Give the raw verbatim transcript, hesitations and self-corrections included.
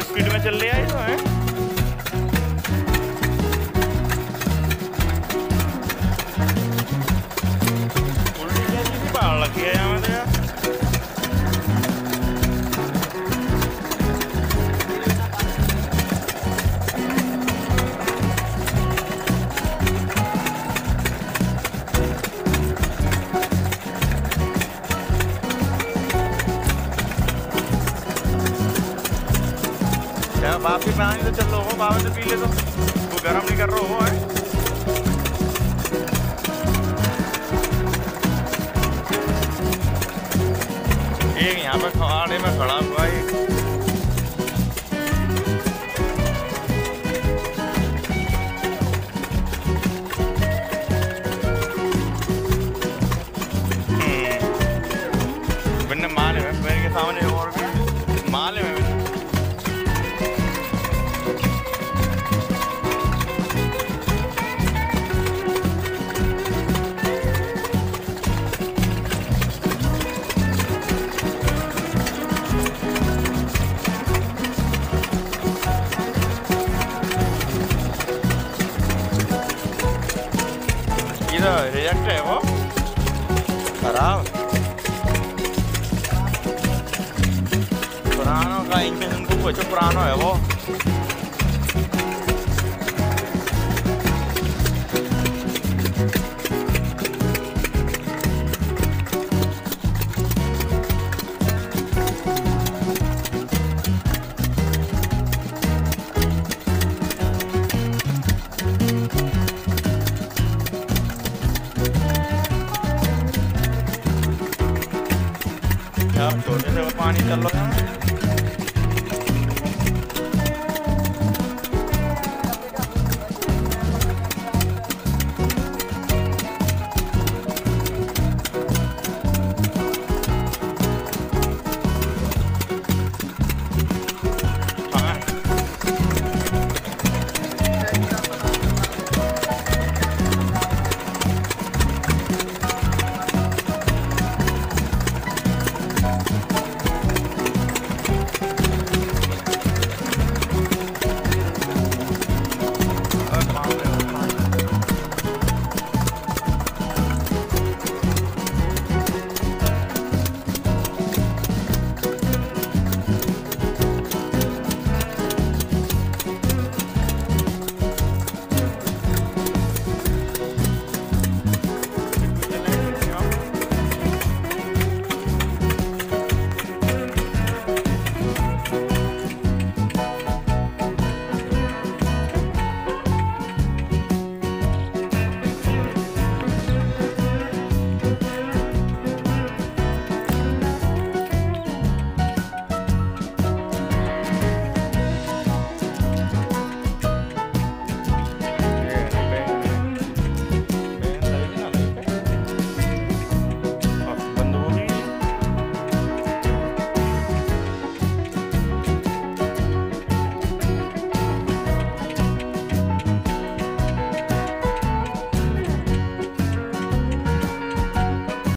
Speed में चल रहा है तो है। उल्टी जैसी पहाड़ लगी है यहाँ पे यार। बाप भी पानी तो चल रहा हो, बाप तो पी ले तो वो गर्म नहीं कर रहा हो है। एक यहाँ पे खवाड़े में खड़ा हुआ है। बिन्ने माले में मेरे के सामने और भी माले में रिजेक्ट है वो खराब। पुराना का इंजन को कुछ पुराना है वो। छोटे से पानी चल रहा है।